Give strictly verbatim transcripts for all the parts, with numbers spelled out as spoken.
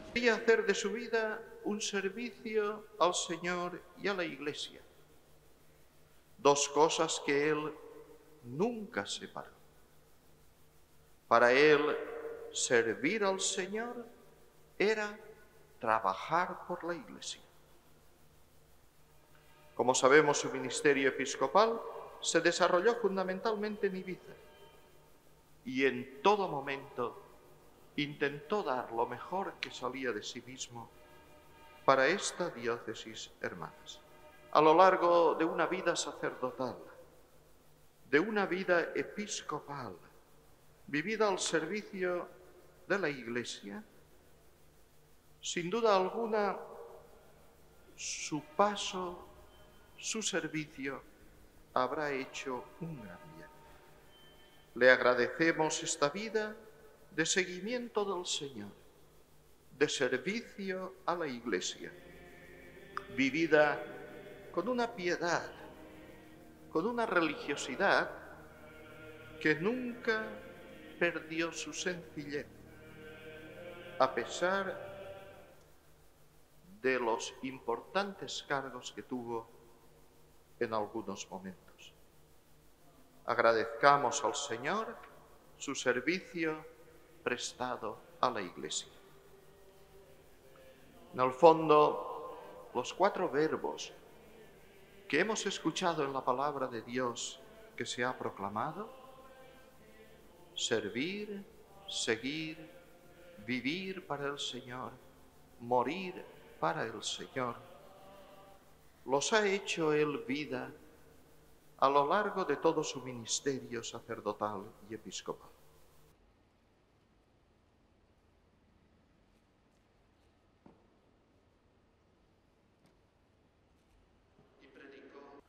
Quería hacer de su vida un servicio al Señor y a la Iglesia. Dos cosas que él nunca separó. Para él, servir al Señor era trabajar por la Iglesia. Como sabemos, su ministerio episcopal se desarrolló fundamentalmente en Ibiza y en todo momento intentó dar lo mejor que salía de sí mismo para esta diócesis hermanas. A lo largo de una vida sacerdotal, de una vida episcopal, vivida al servicio de la Iglesia, sin duda alguna, su paso, su servicio, habrá hecho un gran bien. Le agradecemos esta vida de seguimiento del Señor, de servicio a la Iglesia, vivida con una piedad, con una religiosidad que nunca perdió su sencillez, a pesar de los importantes cargos que tuvo en algunos momentos. Agradezcamos al Señor su servicio prestado a la Iglesia. En el fondo, los cuatro verbos que hemos escuchado en la palabra de Dios que se ha proclamado, servir, seguir, vivir para el Señor, morir para el Señor, los ha hecho él vida a lo largo de todo su ministerio sacerdotal y episcopal. Y predicó.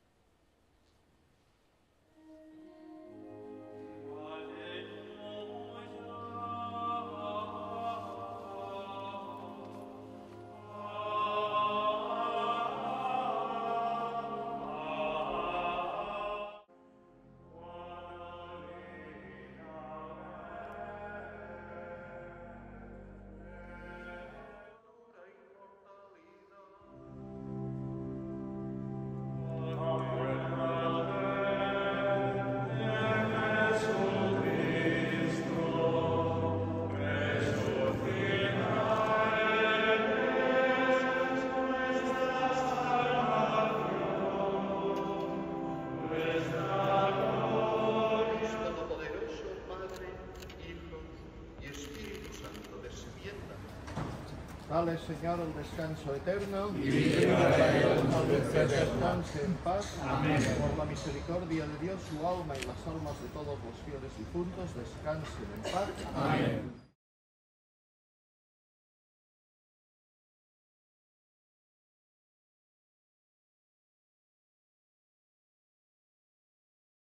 Dale, Señor, el descanso eterno y que descanse en paz. Amén. Por la misericordia de Dios, su alma y las almas de todos los fieles difuntos descansen en paz. Amén.